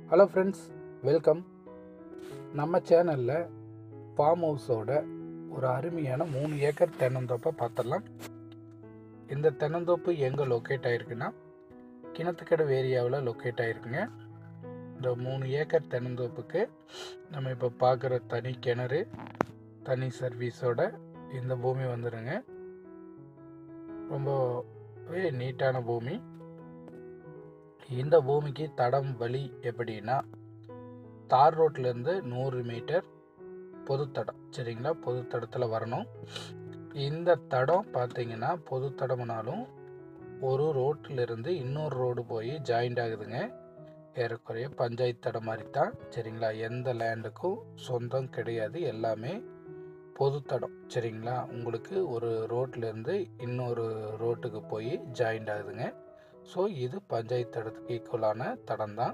Hello friends, welcome. நம்ம சேனலில் form ஹவுஸோட ஒரு அருமையான 3 ஏக்கர் தென்னந்தோப்பை பார்த்துடலாம். இந்த தென்னந்தோப்பு எங்கே லொக்கேட் ஆகிருக்குன்னா கிணத்துக்கடவு ஏரியாவில் லொக்கேட் ஆகிருக்குங்க. இந்த 3 ஏக்கர் தென்னந்தோப்புக்கு நம்ம இப்போ பார்க்குற தனி கிணறு, தனி சர்வீஸோட இந்த பூமி வந்துடுங்க. ரொம்பவே நீட்டான பூமி. இந்த பூமிக்கு தடம் வழி எப்படின்னா, தார் ரோட்லேருந்து 100 மீட்டர் பொது தடம், சரிங்களா? பொது தடத்தில் வரணும். இந்த தடம் பார்த்தீங்கன்னா பொது தடம்னாலும் ஒரு ரோட்டிலிருந்து இன்னொரு ரோடு போய் ஜாயிண்ட் ஆகுதுங்க. ஏறக்குறைய பஞ்சாயத்து தடம் மாதிரி தான், சரிங்களா? எந்த லேண்டுக்கும் சொந்தம் கிடையாது, எல்லாமே பொது தடம், சரிங்களா? உங்களுக்கு ஒரு ரோட்லேருந்து இன்னொரு ரோட்டுக்கு போய் ஜாயிண்ட் ஆகுதுங்க. ஸோ இது பஞ்சாயத்து தடத்துக்கு ஈக்குவலான தடம் தான்.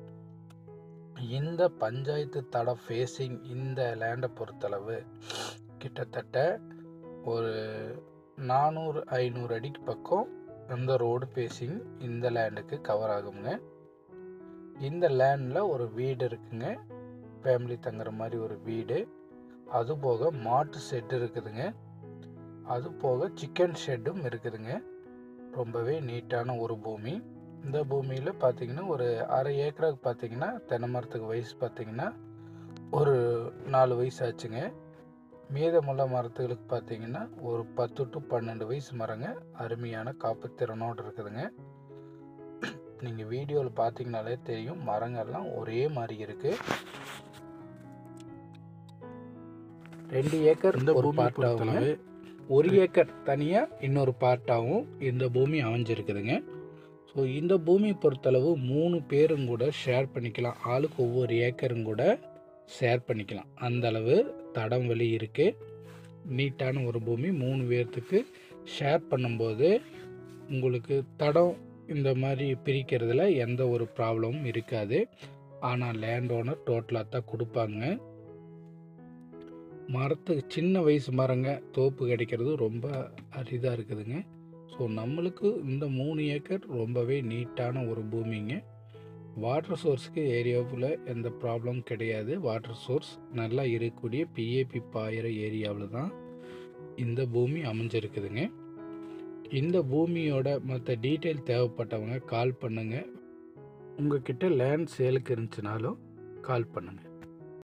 இந்த பஞ்சாயத்து தடம் ஃபேஸிங் இந்த லேண்டை பொறுத்தளவு கிட்டத்தட்ட ஒரு 400-500 அடிக்கு பக்கம் அந்த ரோடு ஃபேஸிங் இந்த லேண்டுக்கு கவர் ஆகுங்க. இந்த லேண்டில் ஒரு வீடு இருக்குங்க, ஃபேமிலி தங்குற மாதிரி ஒரு வீடு. அது போக மாட்டு ஷெட்டு இருக்குதுங்க, அது போக சிக்கன் ஷெட்டும் இருக்குதுங்க. ரொம்பவே நீட்டான ஒரு பூமி. இந்த பூமியில் பார்த்தீங்கன்னா ஒரு அரை ஏக்கருக்கு பார்த்தீங்கன்னா தென்னை மரத்துக்கு வயசு பார்த்தீங்கன்னா ஒரு 4 வயசு ஆச்சுங்க. மீதமுள்ள மரத்துகளுக்கு பார்த்தீங்கன்னா ஒரு 10 to 12 வயசு மரங்க. அருமையான காப்புத்திறனோடு இருக்குதுங்க. நீங்கள் வீடியோவில் பார்த்தீங்கனாலே தெரியும், மரங்கள்லாம் ஒரே மாதிரி இருக்குது. 2 ஏக்கர் இந்த பூமி பார்ட்டாகவும் 1 ஏக்கர் தனியாக இன்னொரு பார்ட்டாகவும் இந்த பூமி அமைஞ்சிருக்குதுங்க. ஸோ இந்த பூமி பொறுத்தளவு 3 பேரும் கூட ஷேர் பண்ணிக்கலாம். ஆளுக்கு ஒவ்வொரு ஏக்கரும் கூட ஷேர் பண்ணிக்கலாம். அந்தளவு தடம் வழி இருக்குது. நீட்டான ஒரு பூமி. 3 பேர்த்துக்கு ஷேர் பண்ணும்போது உங்களுக்கு தடம் இந்த மாதிரி பிரிக்கிறதுல எந்த ஒரு ப்ராப்ளமும் இருக்காது. ஆனால் லேண்ட் ஓனர் டோட்டலாக தான் கொடுப்பாங்க. மரத்துக்கு சின்ன வயசு மரங்க தோப்பு கிடைக்கிறது ரொம்ப அரிதாக இருக்குதுங்க. ஸோ நம்மளுக்கு இந்த 3 ஏக்கர் ரொம்பவே நீட்டான ஒரு பூமிங்க. வாட்டர் சோர்ஸுக்கு ஏரியாவில் எந்த ப்ராப்ளம் கிடையாது. வாட்டர் சோர்ஸ் நல்லா இருக்கக்கூடிய பிஏபி பாயிற ஏரியாவில் தான் இந்த பூமி அமைஞ்சிருக்குதுங்க. இந்த பூமியோட மற்ற டீட்டெயில் தேவைப்பட்டவங்க கால் பண்ணுங்கள். உங்ககிட்ட லேண்ட் சேலுக்கு இருந்துச்சுனாலும் கால் பண்ணுங்கள்.